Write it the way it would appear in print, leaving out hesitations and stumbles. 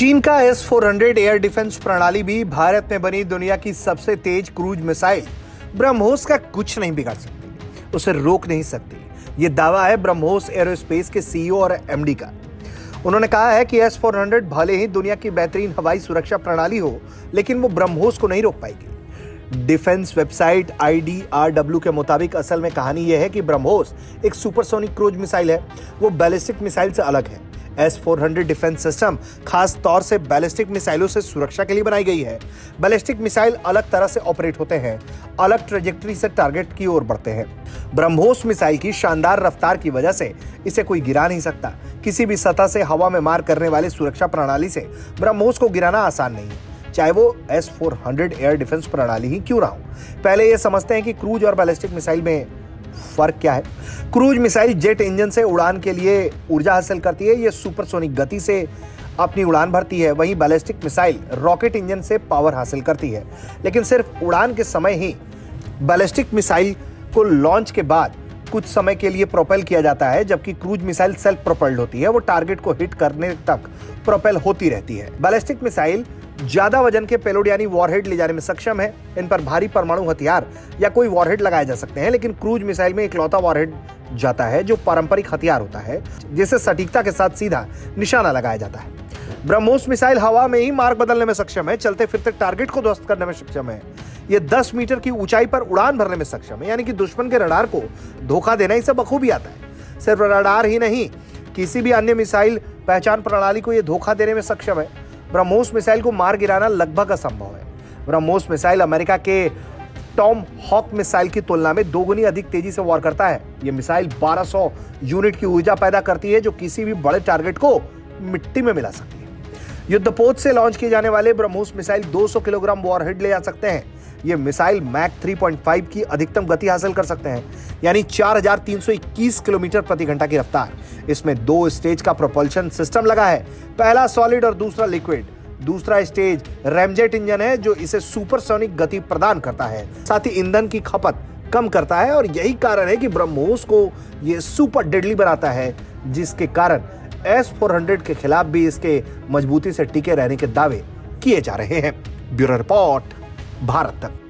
चीन का S-400 air defence प्रणाली भी भारत में बनी दुनिया की सबसे तेज क्रूज मिसाइल ब्रह्मोस का कुछ नहीं बिगाड़ सकती, उसे रोक नहीं सकती। ये दावा है ब्रह्मोस एरोस्पेस के सीईओ और एमडी का। उन्होंने कहा है कि S-400 भले ही दुनिया की बेहतरीन हवाई सुरक्षा प्रणाली हो, लेकिन वो ब्रह्मोस को नहीं रोक पाएगी। डिफेंस वेबसाइट IDRW के मुताबिक असल में कहानी यह है कि ब्रह्मोस एक सुपरसोनिक क्रूज मिसाइल है। वो बैलिस्टिक मिसाइल से अलग है। S-400 डिफेंस सिस्टम खास तौर से बैलिस्टिक मिसाइलों से सुरक्षा के लिए बनाई गई है। बैलिस्टिक मिसाइल अलग तरह से ऑपरेट होते हैं, अलग ट्रेजेक्टरी से टारगेट की ओर बढ़ते हैं। ब्रह्मोस मिसाइल की शानदार रफ्तार की वजह से इसे कोई गिरा नहीं सकता। किसी भी सतह से हवा में मार करने वाली सुरक्षा प्रणाली से ब्रह्मोस को गिराना आसान नहीं है, चाहे वो S-400 एयर डिफेंस प्रणाली ही क्यों ना हो। पहले ये समझते हैं कि क्रूज और बैलिस्टिक मिसाइल में फर्क क्या है। क्रूज मिसाइल जेट इंजन से उड़ान के लिए ऊर्जा हासिल करती है, ये सुपरसोनिक गति से अपनी उड़ान भरती है। वहीं बैलिस्टिक मिसाइल रॉकेट इंजन से पावर हासिल करती है, लेकिन सिर्फ उड़ान के समय ही। बैलिस्टिक मिसाइल को लॉन्च के बाद कुछ समय के लिए प्रोपेल किया जाता है, जबकि क्रूज मिसाइल सेल्फ प्रोपेल्ड होती है। वो टारगेट को हिट करने तक प्रोपेल होती रहती है। बैलिस्टिक मिसाइल ज्यादा वजन के पेलोड यानी वॉरहेड ले जाने में सक्षम है। इन पर भारी परमाणु हथियार या कोई वॉरहेड लगाए जा सकते हैं, लेकिन क्रूज मिसाइल में इकलौता वॉरहेड जाता है जो पारंपरिक हथियार होता है, जिसे सटीकता के साथ सीधा निशाना लगाया जाता है। ब्रह्मोस मिसाइल हवा में ही मार्ग बदलने में सक्षम है, चलते फिरते टारगेट को ध्वस्त करने में सक्षम है। ये 10 मीटर की ऊंचाई पर उड़ान भरने में सक्षम है, यानी कि दुश्मन के रडार को धोखा देना इसे बखूबी आता है। सिर्फ रडार ही नहीं, किसी भी अन्य मिसाइल पहचान प्रणाली को यह धोखा देने में सक्षम है। ब्रह्मोस मिसाइल को मार गिराना लगभग असंभव है। ब्रह्मोस मिसाइल अमेरिका के टॉम हॉक मिसाइल की तुलना में 2 गुनी अधिक तेजी से वार करता है। यह मिसाइल 1200 यूनिट की ऊर्जा पैदा करती है, जो किसी भी बड़े टारगेट को मिट्टी में मिला सकती है। युद्धपोत से लॉन्च किए जाने वाले ब्रह्मोस मिसाइल 200 किलोग्राम वॉरहेड ले जा सकते हैं। ये मिसाइल मैक 3.5 की अधिकतम गति हासिल कर सकते हैं, यानी 4321 किलोमीटर प्रति घंटा की रफ्तार। इसमें 2 स्टेज का प्रोपल्शन सिस्टम लगा है, पहला सॉलिड और दूसरा लिक्विड। दूसरा स्टेज रैमजेट इंजन है, जो इसे सुपरसोनिक गति प्रदान करता है, साथ ही ईंधन की खपत कम करता है। और यही कारण है कि ब्रह्मोस को यह सुपर डेडली बनाता है, जिसके कारण S-400 के खिलाफ भी इसके मजबूती से टिके रहने के दावे किए जा रहे हैं। ब्यूरो रिपोर्ट, भारत तक।